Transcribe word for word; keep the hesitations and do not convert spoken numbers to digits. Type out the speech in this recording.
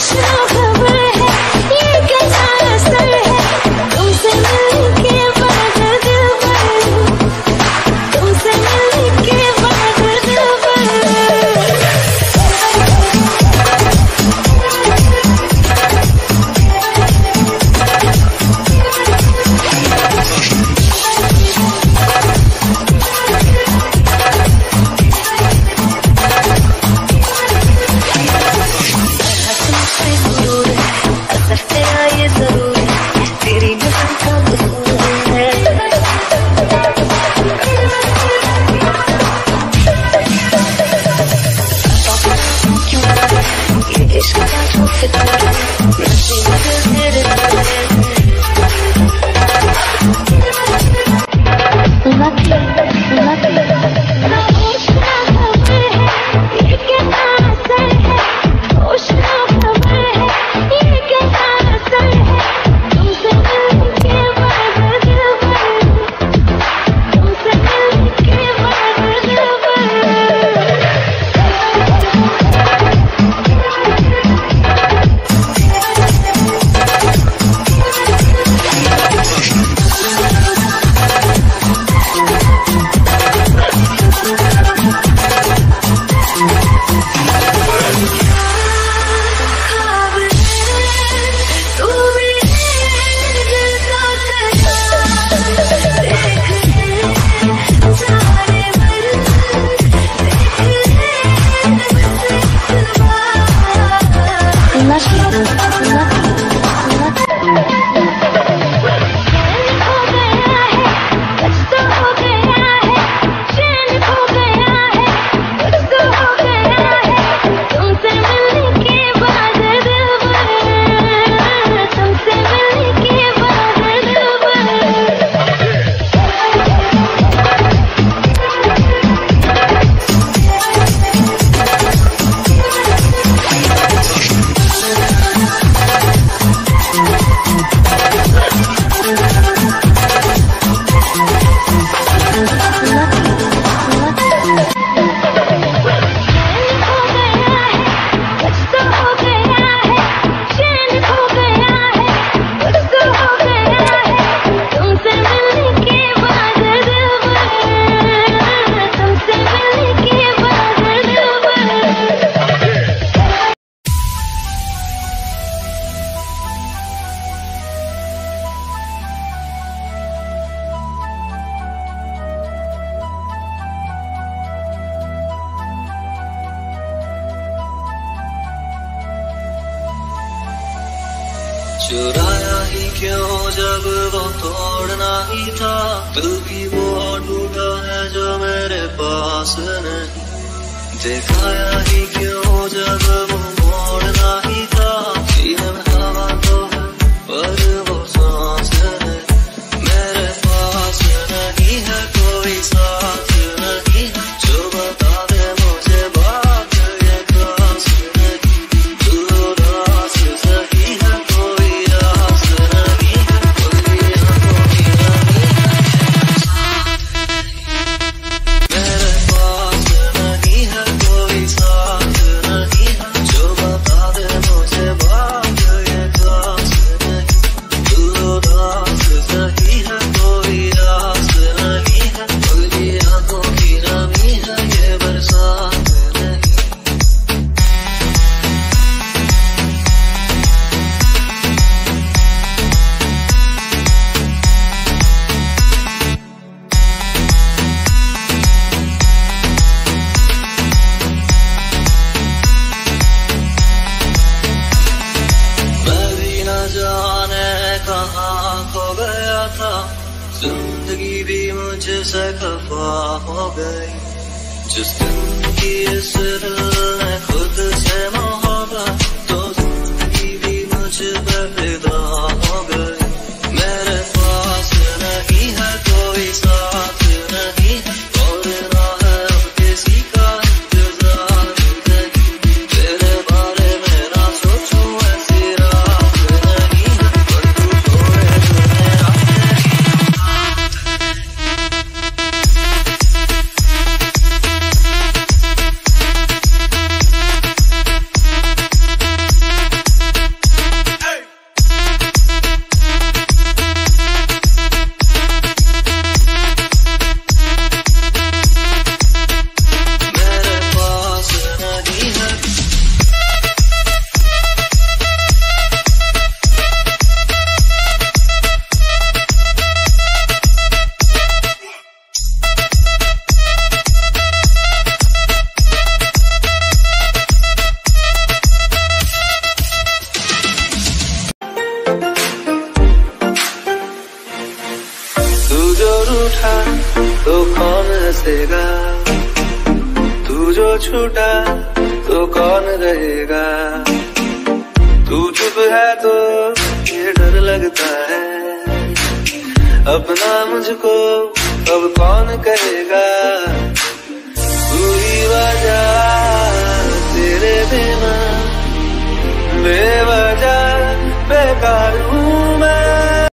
चुराया ही क्यों जब वो तोड़ना ही था, दिल भी वो टूटा है जो मेरे पास नहीं। दिखाया ही क्यों जब वो मोड़ना ही था, सीने में हवा तो है पर वो सांस नहीं। मेरे पास नहीं है कोई साथ नहीं, जो बता दे मुझे बात ये खास नहीं। तू उदास सही है कोई आस नहीं है, कोई आंखों की नहीं। मेरे पास नहीं है कोई साथ नहीं है, जो बता दे मुझे बात ये खास नहीं। तू उदास सही है कोई आस नहीं है, कोई आंखों की नमी है ये बरसात नहीं। मैं भी न जाने कहाँ खो गया था, जिंदगी भी मुझसे खफा हो गई। जिस दिन की इस दिल ने खुद से मोहब्बत, तो जिंदगी भी मुझ पे फिदा हो गई। मेरे पास नहीं है कोई साथ नहीं, और ना है अब किसी का इंतजार नहीं। तेरे बारे में ना सोचूं ऐसी रात नहीं है, पर तू थोड़े मेरा रूठा तो कौन हंसेगा, तू जो छूटा तो कौन रहेगा। तू चुप है तो ये डर लगता है, अपना मुझको अब कौन कहेगा।